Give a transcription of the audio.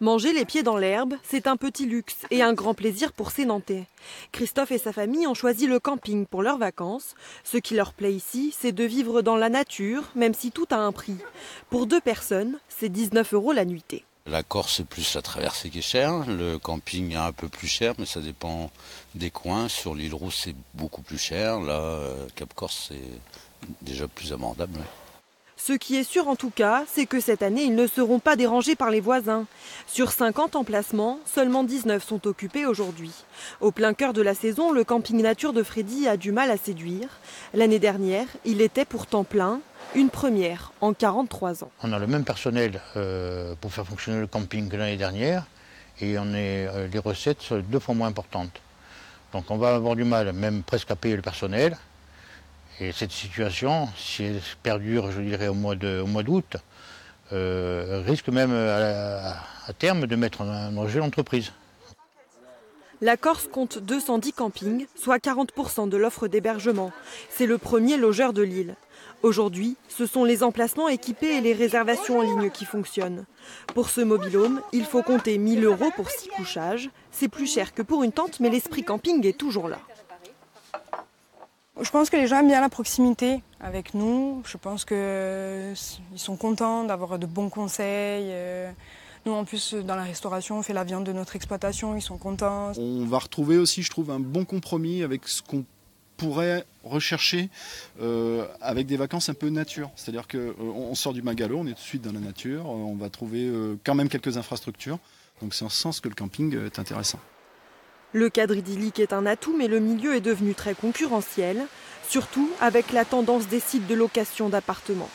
Manger les pieds dans l'herbe, c'est un petit luxe et un grand plaisir pour ces Nantais. Christophe et sa famille ont choisi le camping pour leurs vacances. Ce qui leur plaît ici, c'est de vivre dans la nature, même si tout a un prix. Pour 2 personnes, c'est 19 € la nuitée. La Corse, c'est plus la traversée qui est chère. Le camping est un peu plus cher, mais ça dépend des coins. Sur l'île Rousse, c'est beaucoup plus cher. Là, Cap Corse, c'est déjà plus abordable. Ouais. Ce qui est sûr en tout cas, c'est que cette année, ils ne seront pas dérangés par les voisins. Sur 50 emplacements, seulement 19 sont occupés aujourd'hui. Au plein cœur de la saison, le camping nature de Freddy a du mal à séduire. L'année dernière, il était pourtant plein, une première en 43 ans. On a le même personnel pour faire fonctionner le camping que l'année dernière et les recettes sont 2 fois moins importantes. Donc on va avoir du mal, même presque à payer le personnel. Et cette situation, si elle perdure, je dirais, au mois d'août, risque même à terme de mettre en danger l'entreprise. La Corse compte 210 campings, soit 40% de l'offre d'hébergement. C'est le premier logeur de l'île. Aujourd'hui, ce sont les emplacements équipés et les réservations en ligne qui fonctionnent. Pour ce mobil-home, il faut compter 1 000 € pour 6 couchages. C'est plus cher que pour une tente, mais l'esprit camping est toujours là. Je pense que les gens aiment bien la proximité avec nous. Je pense qu'ils sont contents d'avoir de bons conseils. Nous, en plus, dans la restauration, on fait la viande de notre exploitation. Ils sont contents. On va retrouver aussi, je trouve, un bon compromis avec ce qu'on pourrait rechercher avec des vacances un peu nature. C'est-à-dire qu'on sort du Magalo, on est tout de suite dans la nature. On va trouver quand même quelques infrastructures. Donc c'est en ce sens que le camping est intéressant. Le cadre idyllique est un atout, mais le milieu est devenu très concurrentiel, surtout avec la tendance des sites de location d'appartements.